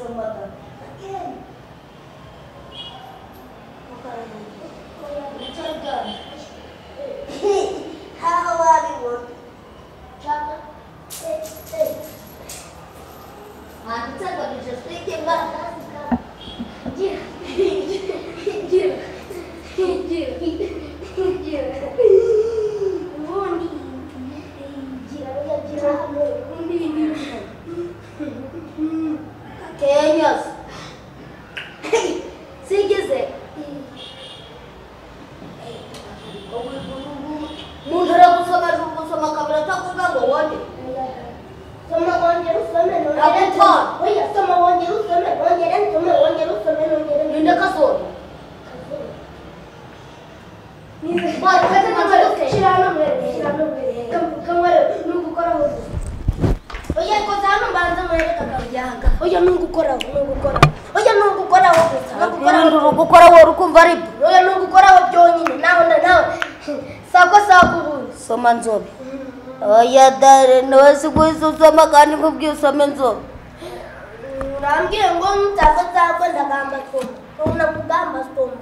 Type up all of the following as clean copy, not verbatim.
Nsabi. Oya dare nose kwisuzuma kandi kubyusome Nsabi. Urambye ngo mutafata ndagamba soma. Una kugamba soma.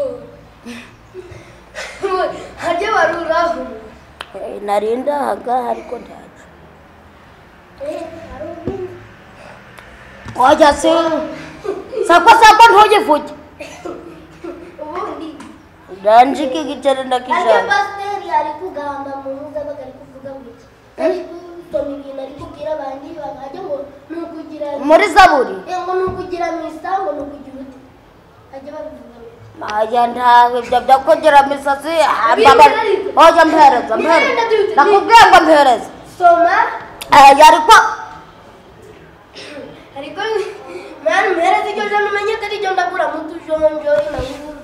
Haje waruraho. Narinda haga ariko ndaje. Oya se. Sako ntogivuge. Ubundi Danjike gicere ndakijana. Ari kugamba muza bagari kuvuga gutya. Tomigina ari kubwira abandi bagaje ngo nukugira muri Zaburi. Ngo nukugira misango nukugira uti. Aje babivuga. Maya ndawe byakogera misasi ababa. Oya mpereza. Nakubwiye ngo mpereza. Soma. Ariko mwana mpereza icyo je numenye kari cyo ndakura mutujonjo ina nguru.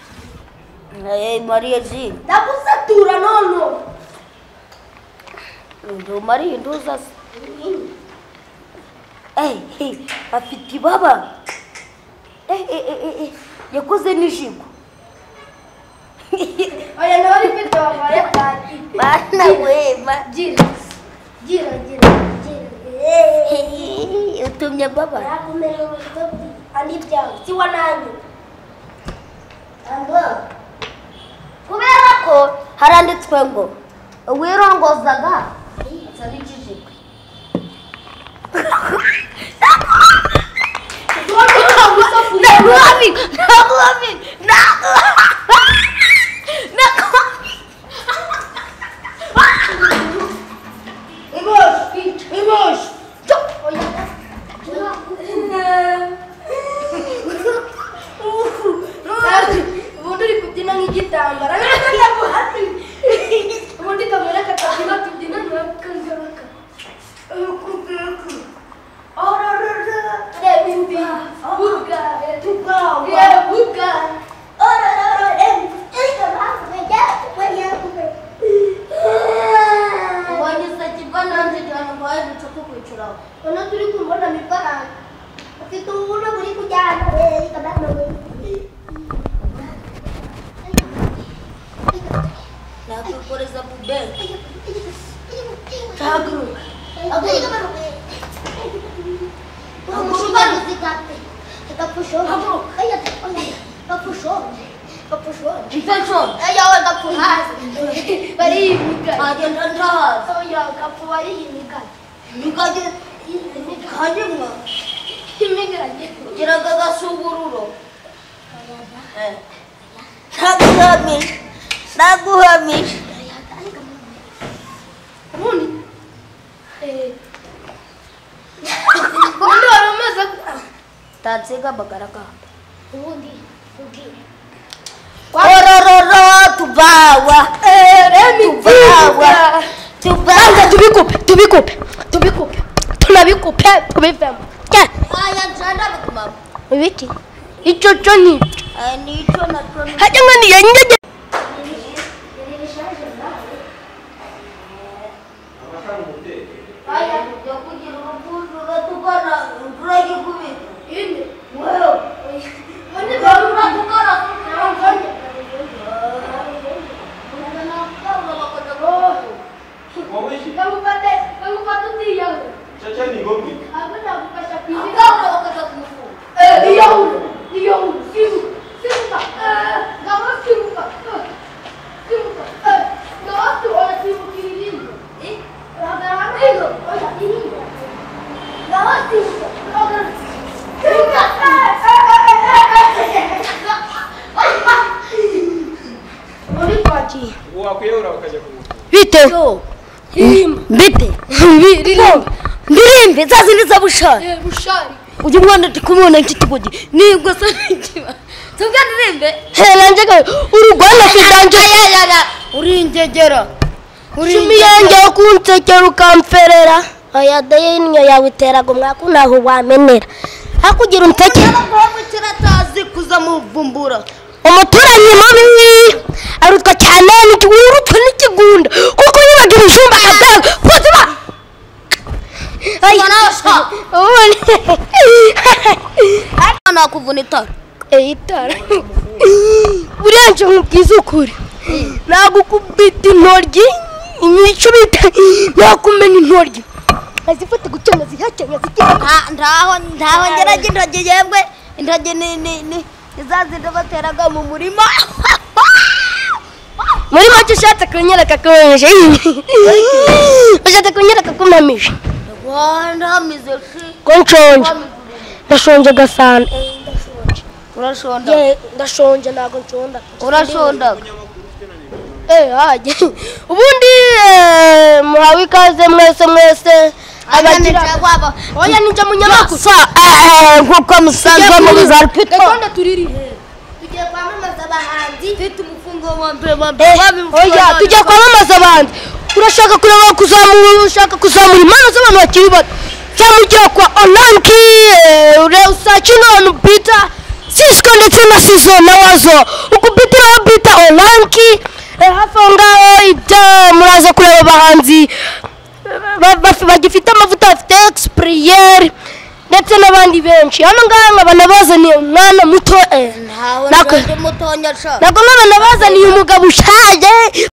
Maria G. Ndakusatura nono. Ndo Maria nduza. Afiti baba. Yakoze nishigo. Oya ndabari pito bavare kandi. Bana wema. Gira. Utumye baba. Yakumere ngo andi byawe. Si wananye. Ando. Kubera ko haranditswe ngo wirongozaga sabikije Naguhamish. Tatsika bagaraka. Ubundi ubwire. Orororo tubawa. Tubawa. Tubikupe. Tunabikupe tubivemo. Aya njanda bikumama. Ibiki. Ico cyo ni. Ni ico na cyo. Haje ngani yenyeje. Aya yo kugira urukundo tukana urage kubita. Inde. Wewe. Mane barura tukana. Kamu pate tiya. Chacha ni gopi? Aku nak buka sapi. Kau nak kata kufu. wakwiyahura ukajya kumukura bite bite ndirimbe zazindi za bushari uyu mwana ndi kumubona nk'ikigoryi nibwo se n'ikiba tubwa ndirimbe nanjye urugwana kidanje uringegera cumi yanjye yo kunsekera ukamferera oya daye inyo yawe iteraga umwaka naho wamenera hakugira untekera kiratazi kuza muvumbura umuturanyi mubi arutwa cyane n'urutwa n'ikigunda kuko yibaga ibijumba agaga kuziba ana kuvuna itara itara burenje nkubwiza ukuri nagukubita intoryi imico bita nakumena intoryi azifata gucyana zihakenya zikira ndaho ngeraje intoryi yebwe intoryi ni izazinde bateraga mu murima muri make ushatse kunyereka kumeje ushatse kunyereka kumamisha ndamize ko nshonje ndashonje gasana urashonda ndashonje nago nshonda urashonda haje ubundi muhawe ikaze mwese abagira oya ninja munyamakuru nkuko musanzwe mu bizarpito konda turiri tugiye kwamamaza abahanzi mfite umufungo wa mbere oya tugiye kwamamaza abahanzi urashaka kureba kuzamura ushaka kuzamura impano z'abantu bakiri bato cyamugira kwa Olanki usakino Peter Cisco ndetse na Sizo na Wazo ukubitira Peter Olanki hafonga ida muraza kureba abahanzi bagifite amavuta afite experience ndetse n'abandi benshi hano nganga banabazaniye umwana muto nako nabazaniye umugabo ushaje